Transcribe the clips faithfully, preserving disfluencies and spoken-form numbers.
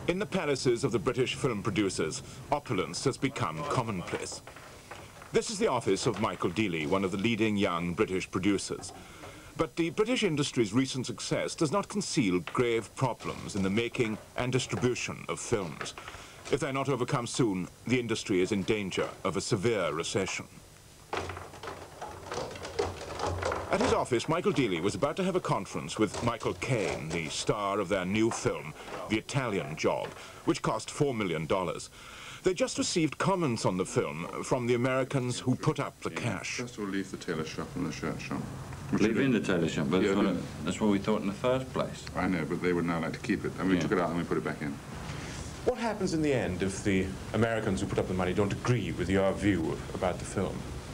In the palaces of the British film producers, opulence has become commonplace. This is the office of Michael Dealey, one of the leading young British producers. But the British industry's recent success does not conceal grave problems in the making and distribution of films. If they're not overcome soon, the industry is in danger of a severe recession. At his office, Michael Dealey was about to have a conference with Michael Caine, the star of their new film, The Italian Job, which cost four million dollars. They just received comments on the film from the Americans who put up the cash. First of all, leave the tailor shop and the shirt shop. Leave in the tailor shop, but yeah, that's, what I, that's what we thought in the first place. I know, but they would now like to keep it. I mean, we yeah. took it out and we put it back in. What happens in the end if the Americans who put up the money don't agree with your view about the film?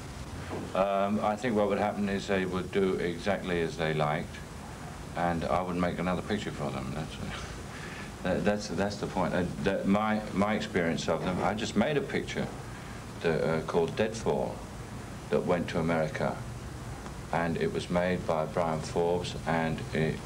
Um, I think what would happen is they would do exactly as they liked, and I would make another picture for them. That's that, that's that's the point. Uh, that my my experience of them, I just made a picture that, uh, called Deadfall that went to America, and it was made by Brian Forbes, and it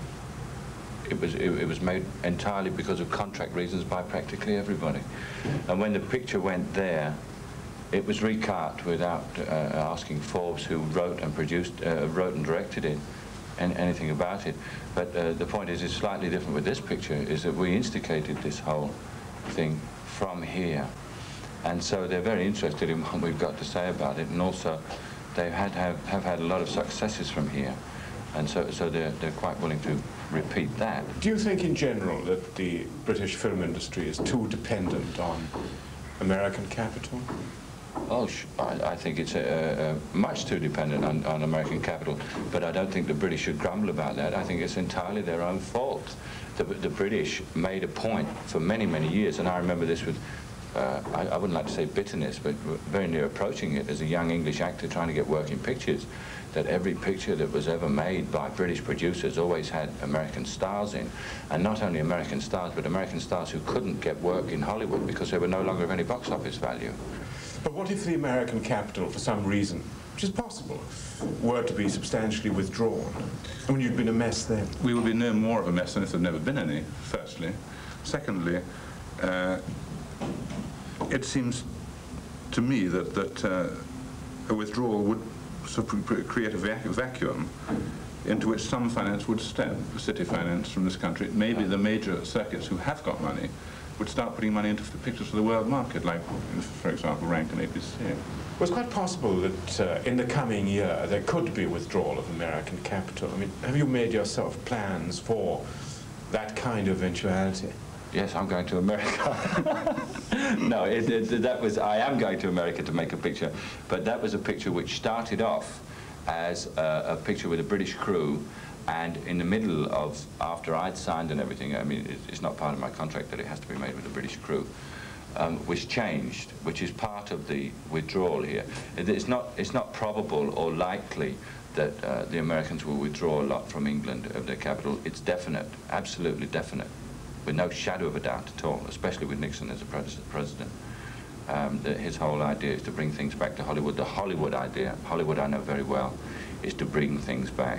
it was it, it was made entirely because of contract reasons by practically everybody. And when the picture went there, it was recut without uh, asking Forbes, who wrote and produced, uh, wrote and directed it, and anything about it. But uh, the point is, it's slightly different with this picture, is that we instigated this whole thing from here. And so they're very interested in what we've got to say about it, and also they had, have, have had a lot of successes from here. And so, so they're, they're quite willing to repeat that. Do you think in general that the British film industry is too dependent on American capital? Oh, I, I think it's uh, uh, much too dependent on, on American capital, but I don't think the British should grumble about that. I think it's entirely their own fault. The, the British made a point for many, many years, and I remember this with, uh, I, I wouldn't like to say bitterness, but very near approaching it as a young English actor trying to get work in pictures, that every picture that was ever made by British producers always had American stars in, and not only American stars, but American stars who couldn't get work in Hollywood because they were no longer of any box office value. But what if the American capital, for some reason, which is possible, were to be substantially withdrawn? I mean, you'd been a mess then. We would be no more of a mess than if there'd never been any, firstly. Secondly, uh, it seems to me that, that uh, a withdrawal would sort of create a vac vacuum into which some finance would stem, city finance from this country. Maybe the major circuits who have got money would start putting money into the pictures for the world market, like, for example, Rank and A B C. Well, it's quite possible that uh, in the coming year there could be a withdrawal of American capital. I mean, have you made yourself plans for that kind of eventuality? Yes, I'm going to America. No, it, it, that was, I am going to America to make a picture, but that was a picture which started off as a, a picture with a British crew, and in the middle of, after I'd signed and everything, I mean, it, it's not part of my contract that it has to be made with a British crew, um, which changed, which is part of the withdrawal here. It, it's not, it's not probable or likely that uh, the Americans will withdraw a lot from England of their capital. It's definite, absolutely definite, with no shadow of a doubt at all, especially with Nixon as a pres president. Um, that his whole idea is to bring things back to Hollywood. The Hollywood idea, Hollywood I know very well, is to bring things back.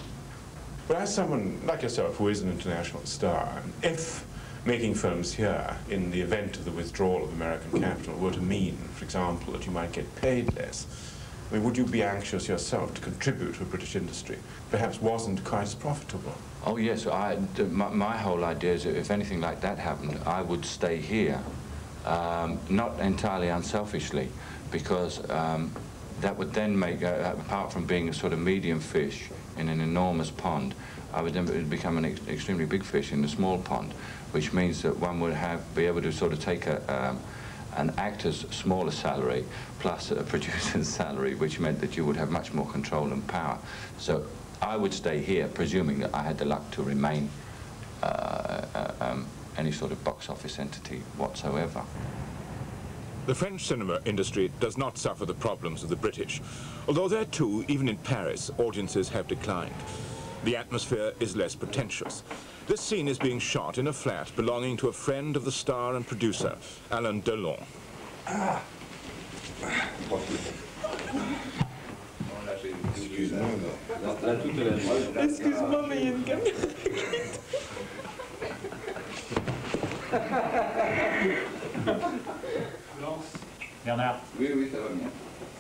But as someone like yourself who is an international star, if making films here in the event of the withdrawal of American capital were to mean, for example, that you might get paid less, I mean, would you be anxious yourself to contribute to a British industry perhaps wasn't quite as profitable? Oh yes, I, my, my whole idea is that if anything like that happened, I would stay here, um, not entirely unselfishly, because um, that would then make, uh, apart from being a sort of medium fish in an enormous pond, I would then become an ex extremely big fish in a small pond, which means that one would have be able to sort of take a, um, an actor's smaller salary plus a producer's salary, which meant that you would have much more control and power. So I would stay here, presuming that I had the luck to remain uh, uh, um, any sort of box office entity whatsoever. The French cinema industry does not suffer the problems of the British, although there too, even in Paris, audiences have declined. The atmosphere is less pretentious. This scene is being shot in a flat belonging to a friend of the star and producer, Alain Delon. Ah. Excuse-moi, mais il y a une caméra. Bernard. Oui, oui, ça va bien.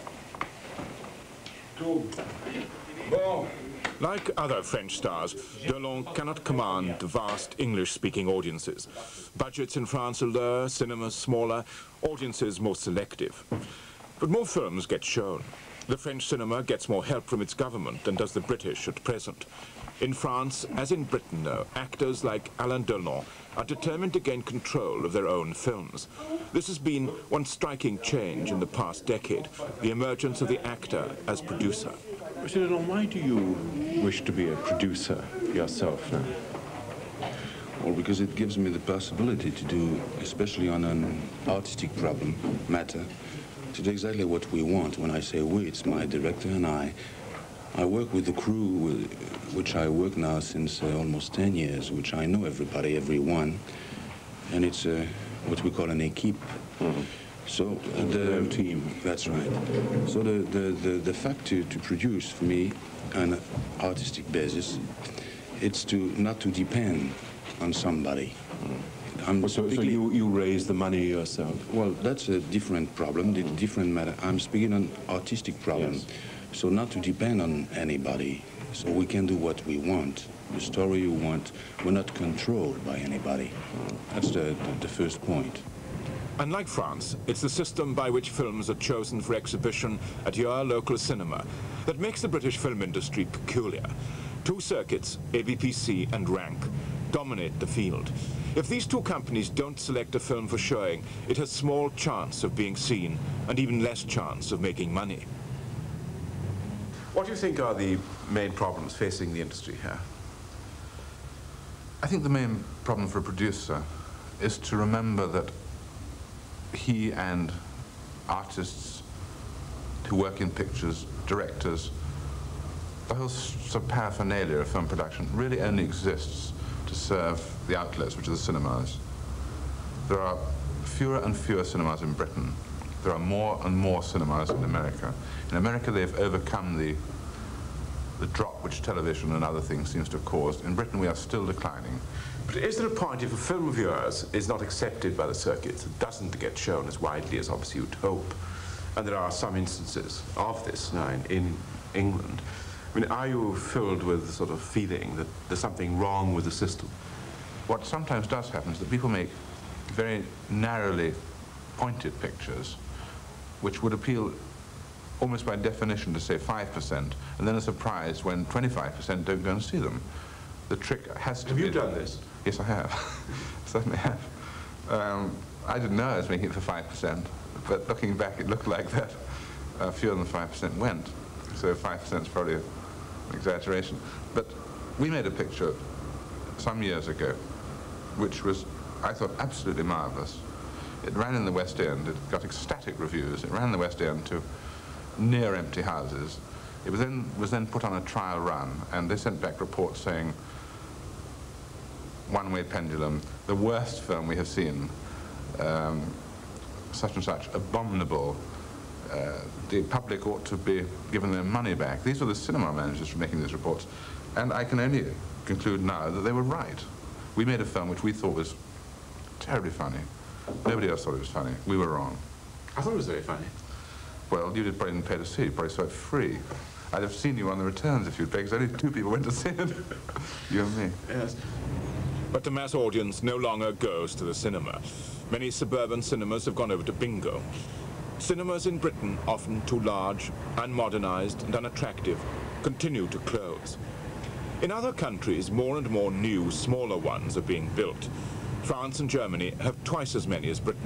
Bon. Like other French stars, Delon cannot command the vast English-speaking audiences. Budgets in France are lower, cinemas smaller, audiences more selective. But more films get shown. The French cinema gets more help from its government than does the British at present. In France, as in Britain, though, actors like Alain Delon are determined to gain control of their own films. This has been one striking change in the past decade, the emergence of the actor as producer. Mister Delon, why do you wish to be a producer yourself now? Well, because it gives me the possibility to do, especially on an artistic problem, matter, to do exactly what we want. When I say we, it's my director and I. I work with the crew, with, which I work now since uh, almost ten years, which I know everybody, everyone, and it's uh, what we call an équipe. Mm-hmm. So uh, the team. That's right. So the the the, the fact to, to produce for me on an artistic basis, it's to not to depend on somebody. I'm so, so you you raise the money yourself? Well, that's a different problem, a different matter. I'm speaking on artistic problem. Yes. So not to depend on anybody, so we can do what we want, the story we want. We're not controlled by anybody. That's the, the, the first point. Unlike France, it's the system by which films are chosen for exhibition at your local cinema that makes the British film industry peculiar. Two circuits, A B P C and Rank, dominate the field. If these two companies don't select a film for showing, it has small chance of being seen and even less chance of making money. What do you think are the main problems facing the industry here? I think the main problem for a producer is to remember that he and artists who work in pictures, directors, the whole sort of paraphernalia of film production really only exists to serve the outlets, which are the cinemas. There are fewer and fewer cinemas in Britain. There are more and more cinemas in America. In America, they've overcome the, the drop which television and other things seems to have caused. In Britain, we are still declining. But is there a point if a film of yours is not accepted by the circuits, it doesn't get shown as widely as obviously you'd hope, and there are some instances of this now in, in England, I mean, are you filled with the sort of feeling that there's something wrong with the system? What sometimes does happen is that people make very narrowly pointed pictures which would appeal almost by definition to say five percent, and then are surprised when twenty-five percent don't go and see them. The trick has to have be... Have you done this? Yes, I have. Certainly have. Um, I didn't know I was making it for five percent, but looking back it looked like that. Uh, fewer than five percent went, so five percent is probably an exaggeration. But we made a picture some years ago which was, I thought, absolutely marvellous. It ran in the West End, it got ecstatic reviews, it ran in the West End to near empty houses. It was then, was then put on a trial run, and they sent back reports saying, One-Way Pendulum, the worst film we have seen, um, such and such, abominable, uh, the public ought to be given their money back. These were the cinema managers making these reports, and I can only conclude now that they were right. We made a film which we thought was terribly funny. Nobody else thought it was funny. We were wrong. I thought it was very funny. Well, you did probably didn't pay to see. You probably saw it free. I'd have seen you on the returns if you'd paid, because only two people went to see it. You and me. Yes. But the mass audience no longer goes to the cinema. Many suburban cinemas have gone over to bingo. Cinemas in Britain, often too large, unmodernized and unattractive, continue to close. In other countries, more and more new, smaller ones are being built. France and Germany have twice as many as Britain.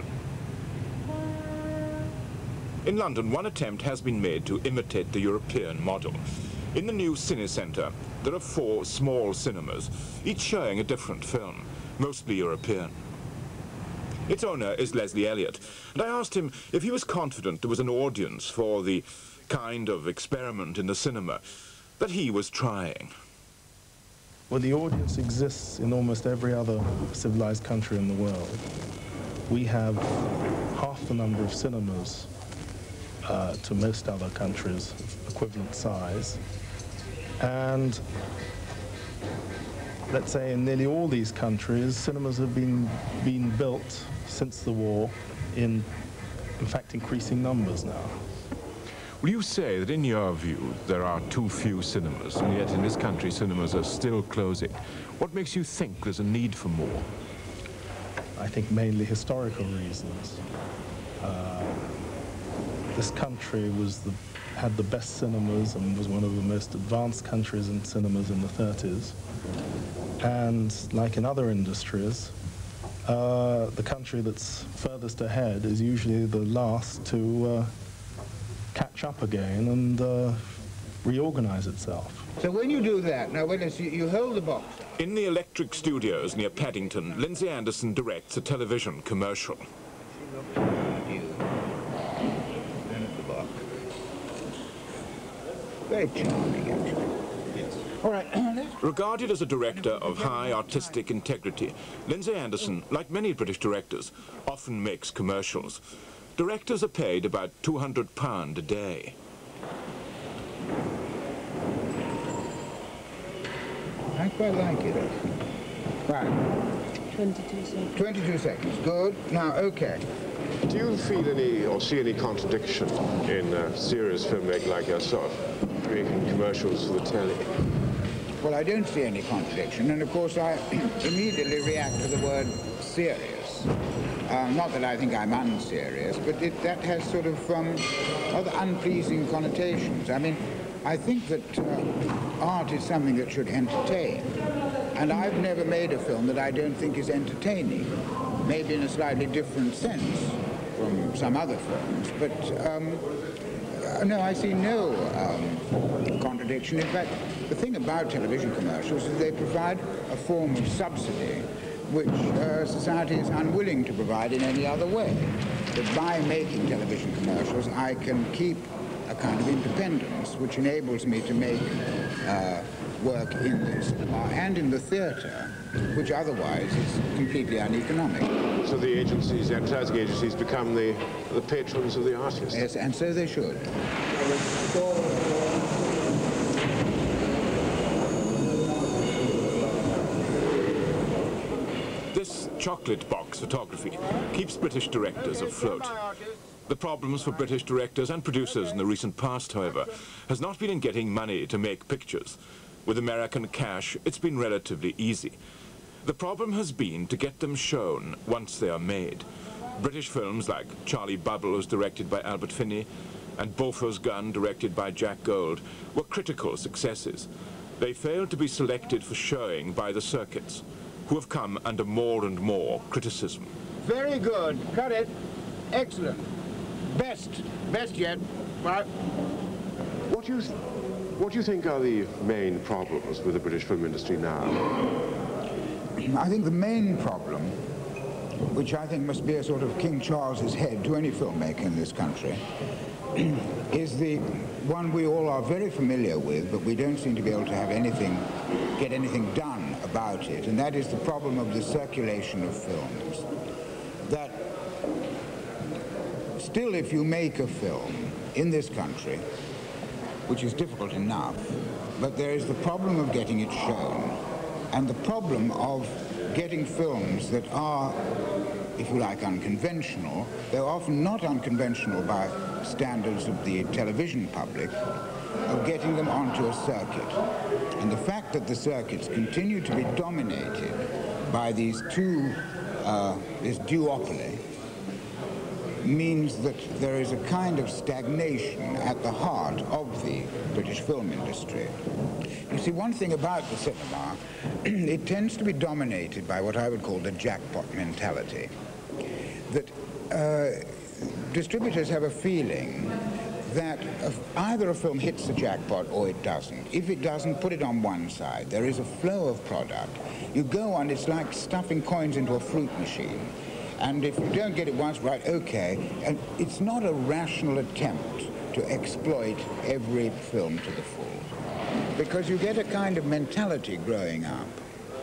In London, one attempt has been made to imitate the European model. In the new Cine Centre, there are four small cinemas, each showing a different film, mostly European. Its owner is Leslie Elliott, and I asked him if he was confident there was an audience for the kind of experiment in the cinema that he was trying. Well, the audience exists in almost every other civilized country in the world. We have half the number of cinemas uh, to most other countries, equivalent size. And let's say in nearly all these countries, cinemas have been, been built since the war in, in fact, increasing numbers now. Will you say that in your view there are too few cinemas, and yet in this country cinemas are still closing? What makes you think there's a need for more? I think mainly historical reasons. Uh, this country was the, had the best cinemas and was one of the most advanced countries in cinemas in the thirties. And like in other industries, uh, the country that's furthest ahead is usually the last to uh, catch up again and uh, reorganize itself. So when you do that, now when you, you hold the box. In the Electric Studios near Paddington, Lindsay Anderson directs a television commercial. Very charming, actually. Yes. All right. Regarded as a director of high artistic integrity, Lindsay Anderson, like many British directors, often makes commercials. Directors are paid about two hundred pounds a day. I quite like it. Right. twenty-two seconds. twenty-two seconds. Good. Now, okay. Do you feel any or see any contradiction in a serious filmmaker like yourself making commercials for the telly? Well, I don't see any contradiction, and of course I immediately react to the word serious. Uh, not that I think I'm unserious, but it, that has sort of um, other unpleasing connotations. I mean, I think that uh, art is something that should entertain, and I've never made a film that I don't think is entertaining, maybe in a slightly different sense from some other films, but um, uh, no, I see no um, contradiction. In fact, the thing about television commercials is they provide a form of subsidy which uh, society is unwilling to provide in any other way. That by making television commercials, I can keep a kind of independence which enables me to make uh, work in the cinema and in the theatre, which otherwise is completely uneconomic. So the agencies, the advertising agencies, become the, the patrons of the artists? Yes, and so they should. This chocolate box photography keeps British directors afloat. The problems for British directors and producers in the recent past, however, has not been in getting money to make pictures. With American cash, it's been relatively easy. The problem has been to get them shown once they are made. British films like Charlie Bubbles, directed by Albert Finney, and Beaufort's Gun, directed by Jack Gold, were critical successes. They failed to be selected for showing by the circuits, who have come under more and more criticism. Very good. Cut it. Excellent. Best. Best yet. Right. What do you, what do you think are the main problems with the British film industry now? I think the main problem, which I think must be a sort of King Charles's head to any filmmaker in this country, is the one we all are very familiar with, but we don't seem to be able to have anything, get anything done about it, and that is the problem of the circulation of films. That still, if you make a film in this country, which is difficult enough, but there is the problem of getting it shown, and the problem of getting films that are, if you like, unconventional. They're often not unconventional by standards of the television public, of getting them onto a circuit. And the fact that the circuits continue to be dominated by these two, uh, this duopoly, means that there is a kind of stagnation at the heart of the British film industry. You see, one thing about the cinema, it tends to be dominated by what I would call the jackpot mentality. That uh, distributors have a feeling that either a film hits the jackpot or it doesn't. If it doesn't, put it on one side. There is a flow of product. You go on, it's like stuffing coins into a fruit machine. And if you don't get it once, right, okay. And it's not a rational attempt to exploit every film to the full. Because you get a kind of mentality growing up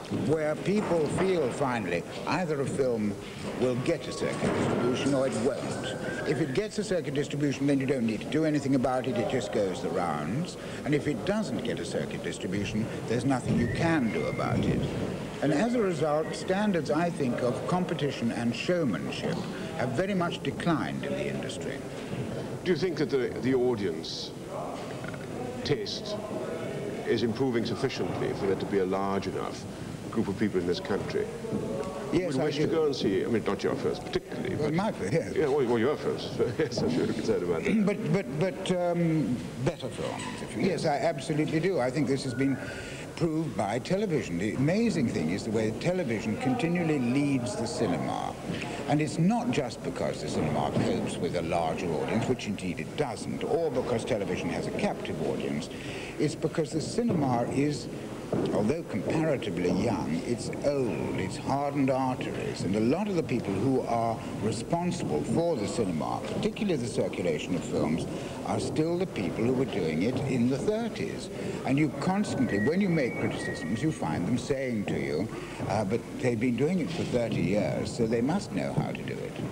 where people feel finally either a film will get a circuit distribution or it won't. If it gets a circuit distribution, then you don't need to do anything about it, it just goes the rounds. And if it doesn't get a circuit distribution, there's nothing you can do about it. And as a result, standards, I think, of competition and showmanship have very much declined in the industry. Do you think that the, the audience taste is improving sufficiently for there to be a large enough group of people in this country Yes, would I wish do. to go and see, I mean, not your films particularly, Well, but... my, yes. Yeah, well, well, your films. Yes, I'm sure you're concerned about that. But, but, but um, better films. If you, yes, I absolutely do. I think this has been proved by television. The amazing thing is the way television continually leads the cinema. And it's not just because the cinema copes with a larger audience, which indeed it doesn't, or because television has a captive audience. It's because the cinema is, although comparatively young, it's old, it's hardened arteries, and a lot of the people who are responsible for the cinema, particularly the circulation of films, are still the people who were doing it in the thirties. And you constantly, when you make criticisms, you find them saying to you, uh, but they've been doing it for thirty years, so they must know how to do it.